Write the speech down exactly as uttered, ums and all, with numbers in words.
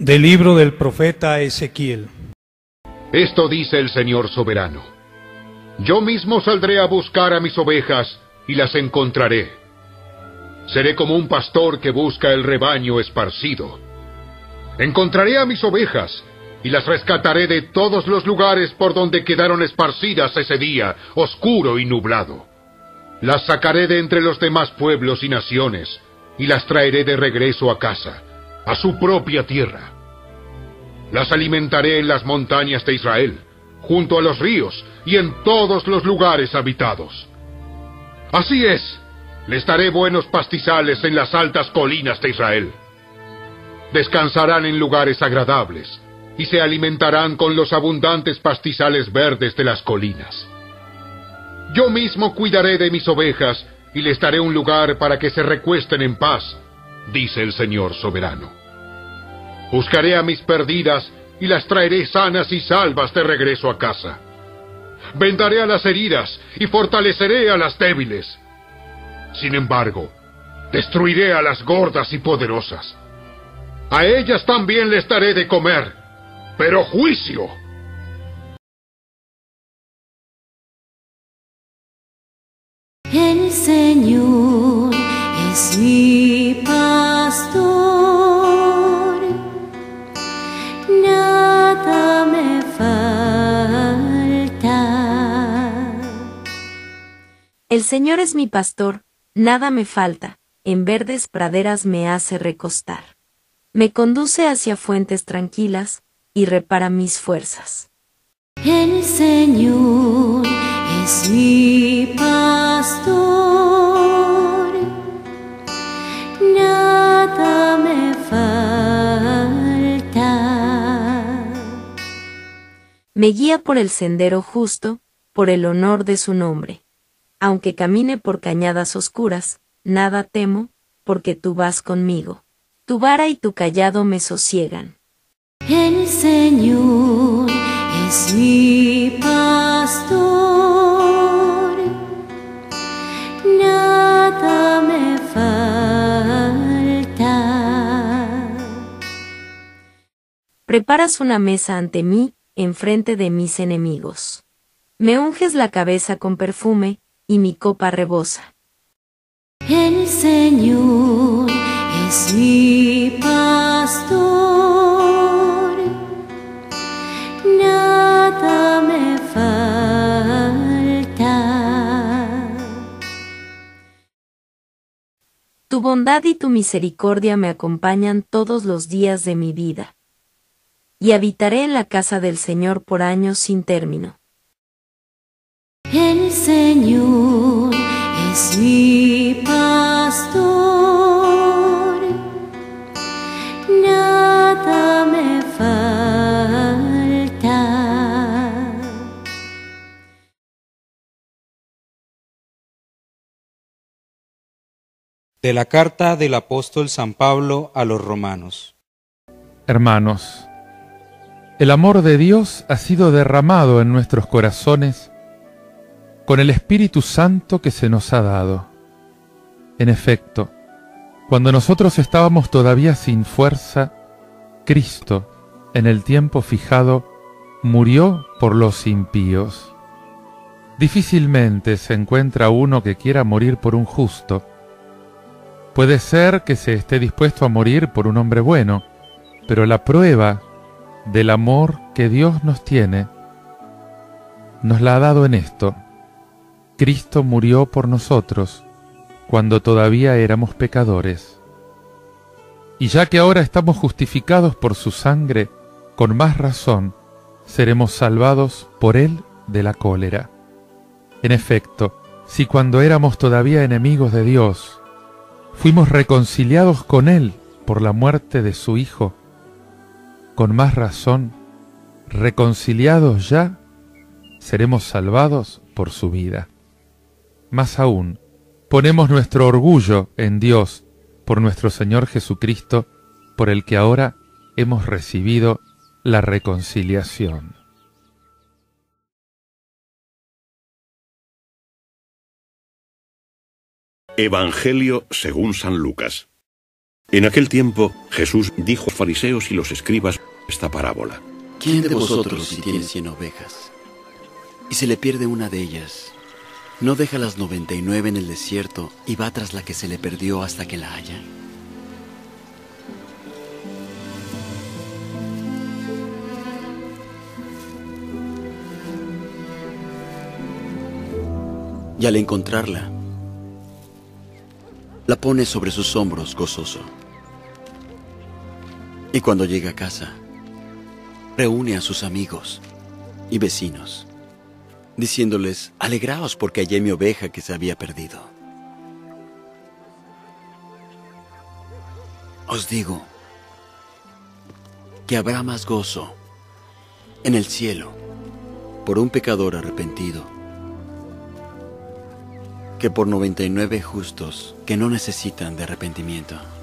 Del libro del profeta Ezequiel. Esto dice el Señor soberano: Yo mismo saldré a buscar a mis ovejas y las encontraré. Seré como un pastor que busca el rebaño esparcido. Encontraré a mis ovejas y las rescataré de todos los lugares por donde quedaron esparcidas ese día oscuro y nublado. Las sacaré de entre los demás pueblos y naciones y las traeré de regreso a casa, a su propia tierra. Las alimentaré en las montañas de Israel, junto a los ríos y en todos los lugares habitados. Así es, les daré buenos pastizales en las altas colinas de Israel. Descansarán en lugares agradables y se alimentarán con los abundantes pastizales verdes de las colinas. Yo mismo cuidaré de mis ovejas y les daré un lugar para que se recuesten en paz, dice el Señor soberano. Buscaré a mis perdidas y las traeré sanas y salvas de regreso a casa. Vendaré a las heridas y fortaleceré a las débiles. Sin embargo, destruiré a las gordas y poderosas. A ellas también les daré de comer, pero juicio. El Señor es mi pastor, nada me falta. El Señor es mi pastor, nada me falta, en verdes praderas me hace recostar. Me conduce hacia fuentes tranquilas, y repara mis fuerzas. El Señor es mi pastor, nada me falta. Me guía por el sendero justo, por el honor de su nombre. Aunque camine por cañadas oscuras, nada temo, porque tú vas conmigo. Tu vara y tu cayado me sosiegan. El Señor es mi pastor, nada me falta. Preparas una mesa ante mí, enfrente de mis enemigos. Me unges la cabeza con perfume, y mi copa rebosa. El Señor es mi pastor, nada me falta. Tu bondad y tu misericordia me acompañan todos los días de mi vida. Y habitaré en la casa del Señor por años sin término. El Señor es mi pastor, nada me falta. De la carta del apóstol San Pablo a los romanos. Hermanos, el amor de Dios ha sido derramado en nuestros corazones con el Espíritu Santo que se nos ha dado. En efecto, cuando nosotros estábamos todavía sin fuerza, Cristo, en el tiempo fijado, murió por los impíos. Difícilmente se encuentra uno que quiera morir por un justo. Puede ser que se esté dispuesto a morir por un hombre bueno, pero la prueba del amor que Dios nos tiene nos la ha dado en esto: Cristo murió por nosotros cuando todavía éramos pecadores. Y ya que ahora estamos justificados por su sangre, con más razón seremos salvados por él de la cólera. En efecto, si cuando éramos todavía enemigos de Dios, fuimos reconciliados con él por la muerte de su Hijo, con más razón, reconciliados ya, seremos salvados por su vida. Más aún, ponemos nuestro orgullo en Dios por nuestro Señor Jesucristo, por el que ahora hemos recibido la reconciliación. Evangelio según San Lucas. En aquel tiempo, Jesús dijo a los fariseos y los escribas esta parábola. ¿Quién de vosotros, si tiene cien ovejas, y se le pierde una de ellas, no deja las noventa y nueve en el desierto y va tras la que se le perdió hasta que la haya? Y al encontrarla, la pone sobre sus hombros gozoso. Y cuando llega a casa, reúne a sus amigos y vecinos, diciéndoles: alegraos porque hallé mi oveja que se había perdido. Os digo que habrá más gozo en el cielo por un pecador arrepentido que por noventa y nueve justos que no necesitan de arrepentimiento.